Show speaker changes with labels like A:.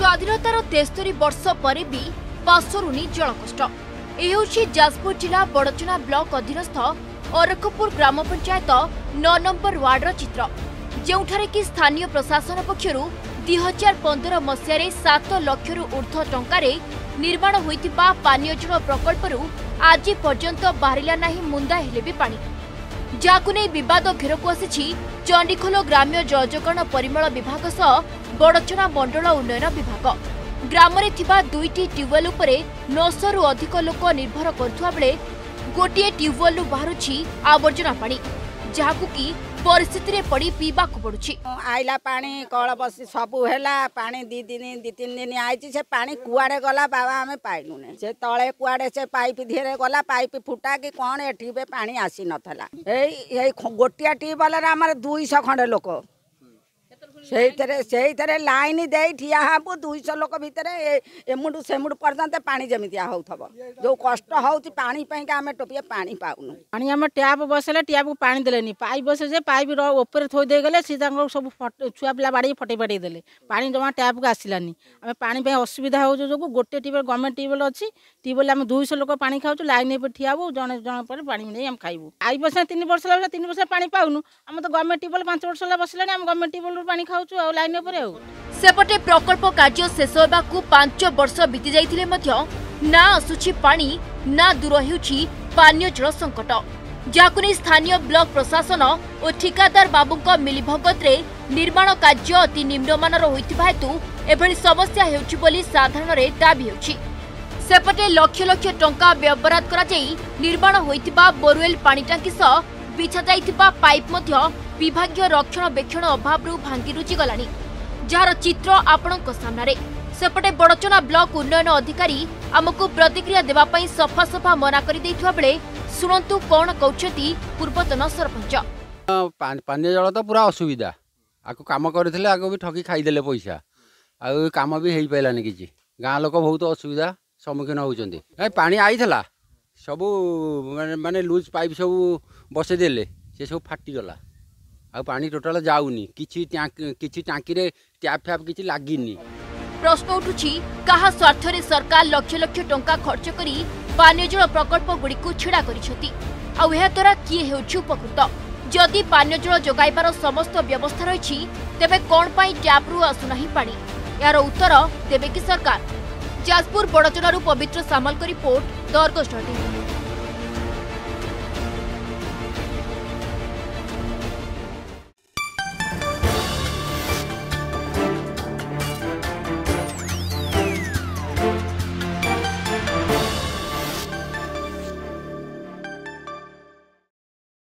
A: स्वाधीनतार 73 वर्ष पर भी पार्श्वरुनी जलकष्ट। यह जाजपुर जिला बड़चना ब्लॉक अधीनस्थ अरखपुर ग्राम पंचायत 9 नंबर वार्डर चित्र, जोठारे कि स्थानीय प्रशासन पक्षर 2015 मसीह 7 लाख ऊर्ध्व टंकार निर्माण होइतिबा पानीय जल प्रकल्पर आज पर्यंत बाहरिला नहीं मुंदा हेले भी पानी, जाकु नै विवाद घेरक आसी चंडीखोल ग्राम्य जलजोगाण परिमल विभाग सह बड़चना मंडल उन्नयन विभाग। ग्राम में थिबा 2टी ट्यूबवेल उपरे 900 रु अधिक लोक निर्भर करुवा बेले गोटे ट्यूबवेल बाहरुछि आवर्जना पानी, जहाकु कि परिस्थिति रे पड़ी पीबा को पड़ुछि।
B: आइला पानी कल बसी सबू हैला पानी 2-3 दिन आइछि, से पानी कुआड़े गला बाबा हमें पाइलु ने, से तळे कुआड़े से पाइप धीरे गला, पाइप फुटा कि कोन एठी बे पानी आसी नथला। एई गोटिया ट्यूबवेल रे हमर 200 खंडे लोक से लाइन दे ठिया हबु 200 लोक भितर एमुडू सेमुडू पर्यंत पानी जमिति होथब, जो कष्ट होउछि पानी पई का हमें टोपिए पानी पाउनु।
C: पानी हम टैप बसले टैप को पानी देलेनी, पाइप बसे जे पाइप ऊपर थोई दे गले सीधा सब छुआ पिला बाड़ी फटे देले, पानी जमा टैप को आसिलानी। हमें पानी पे असुविधा हो जो गोटे ट्यूबवेल गवर्नमेंट ट्यूबवेल अछि, ट्यूबवेल हम 200 लोक पानी खाउछु, लाइन पे ठिया हबु जने जने पर पानी नै हम खाइबु। आई बसे 3 वर्ष लागला, 3 वर्ष पानी पाउनु, हम तो गवर्नमेंट ट्यूबवेल 5 वर्ष ला बसलानी, हम गवर्नमेंट ट्यूबवेल पानी खाउछु आ लाइन ऊपर।
A: सेपटे प्रकल्प कार्य शेष होबाकू 5 वर्ष बीती जाइथिले मध्य ना आसुछि पानी ना दूर हेउछि पानीय जल संकट, जाकु नै स्थानीय ब्लॉक प्रशासन और ठिकादार बाबूंक मिलीभगत रे निर्माण कार्य अति निम्नमानर होइतिबा हेतु एभली समस्या हेउछि बोली साधारण रे दाबी हेउछि। सेपटे लक्ष लक्ष टंका व्यवहार करा जाई निर्माण होइतिबा बोरवेल पानी टांकी सह बिछा जाइतिबा पाइप मध्य विभागीय रक्षणाबेक्षण अभाव भांगी रुचि गलानी, जार चित्र आपणक सामने। सेपटे बड़चना ब्लॉक उन्नयन अधिकारी आमको प्रतिक्रिया देवा पई सफा सफा मना करि दैथुवा बेले सुनंतु कोन कहउछती पूर्वतन सरपंच।
D: पानी जल तो पूरा असुविधा, आको काम करथिले आको भी ठकी खाई देले पैसा, आ काम भी हेई पैलानी किछि। गां लोक बहुत असुविधा सम्मुखीन होउचंदी। पानी आइथला सब माने लूज पाइप सब बसे देले, से सब फाटी गला, आ पानी टोटाल जाउनी, किछि टांकी रे टैप फैप किछि लागिनी।
A: प्रश्न उठुछि कहा स्वार्थ रे सरकार लक्ष लक्ष टंका खर्च करी पानीय जल प्रकल्प गुडी को छिड़ा करिसथि, आ एहा द्वारा किए हेउछि उपकृत। जदि पानीय जल जोगाइबार समस्त व्यवस्था रहिछि तेबे कोन पई टैप रु आसुनाही पानी, यार उत्तर देबे कि सरकार। जाजपुर बड़चनारू पवित्र सामल को रिपोर्ट, द अर्गस।